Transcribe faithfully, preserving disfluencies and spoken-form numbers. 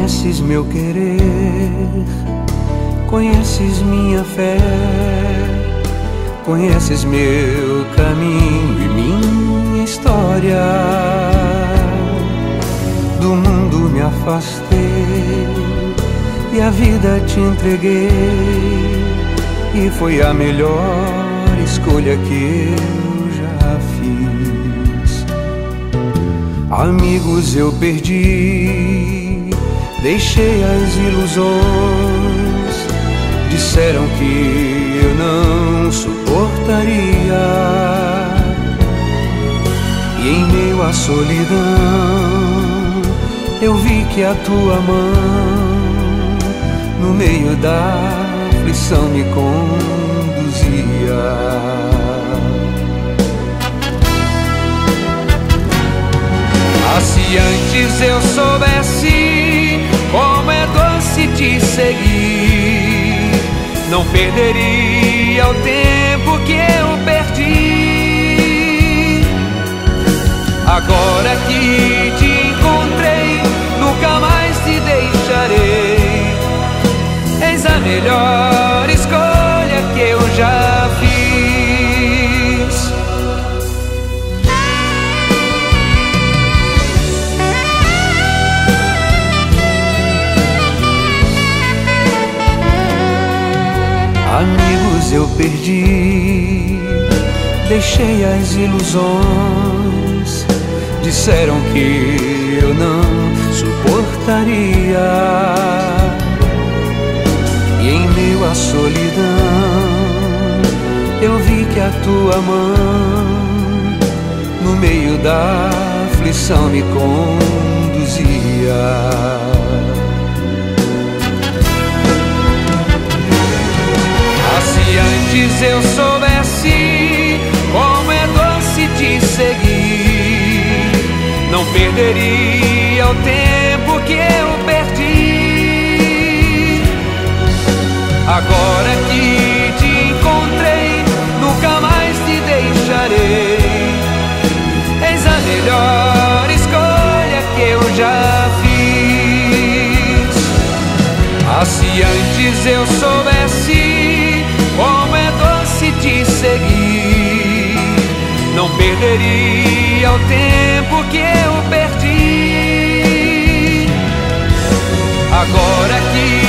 Conheces meu querer, conheces minha fé, conheces meu caminho e minha história. Do mundo me afastei e a vida te entreguei, e foi a melhor escolha que eu já fiz. Amigos eu perdi, deixei as ilusões, disseram que eu não suportaria, e em meio à solidão eu vi que a tua mão no meio da aflição me conduzia. Ah, se antes eu soubesse como é doce te seguir, não perderia o tempo que eu perdi. Agora que te encontrei, nunca mais te deixarei. Eis a melhor escolha que eu já fiz. Amigos eu perdi, deixei as ilusões, disseram que eu não suportaria, e em meio à solidão eu vi que a tua mão no meio da aflição me conduzia. Antes eu soubesse como é doce te seguir, não perderia o tempo que eu perdi. Agora que te encontrei, nunca mais te deixarei. Eis a melhor escolha que eu já fiz. Ah, se antes eu soubesse como é doce te seguir, não perderia o tempo que eu perdi. Agora que